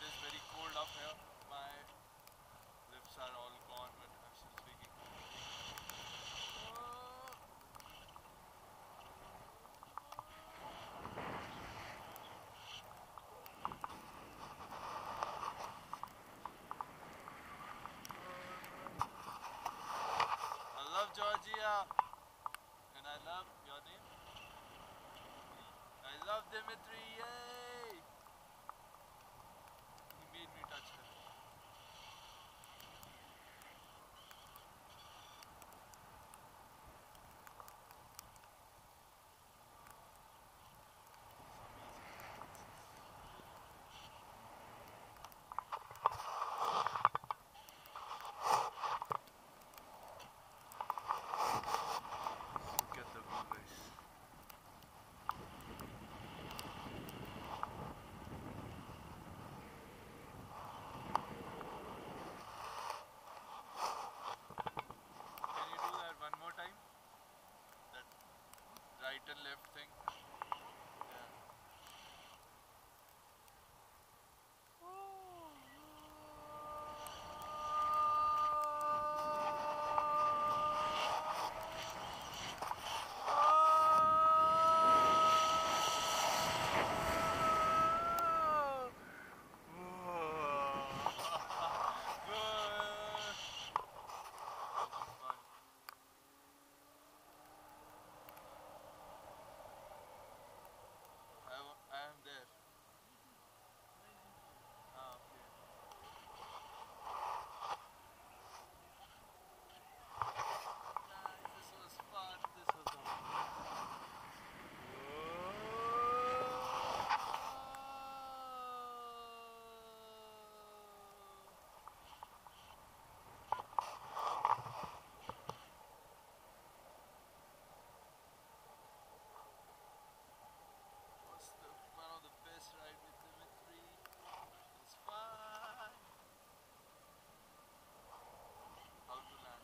it is very cold up here. My lips are all gone, but I'm still speaking. I love Georgia, and I love your name. I love Dimitri. Yay! He made me touch her. Look at the view, guys. Can you do that one more time? That right and left thing. Yeah. I am there. Ah, okay. Nice, this was fun. This was one of the best ride with Dimitri. It's fun. How to land?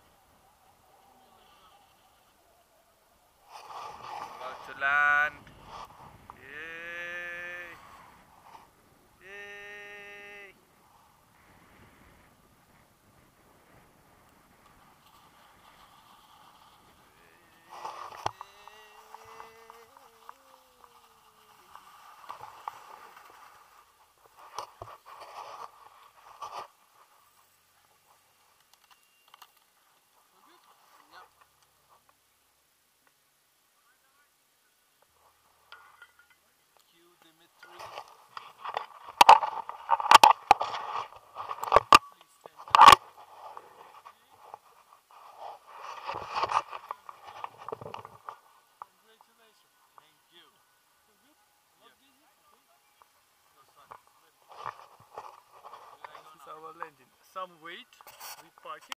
About to land. Yay! Yay! Cue Dimitri. Please stand up. Congratulations. Thank you. So good? Love Yeah. this? It was fun. This is our landing. Some weight with parking.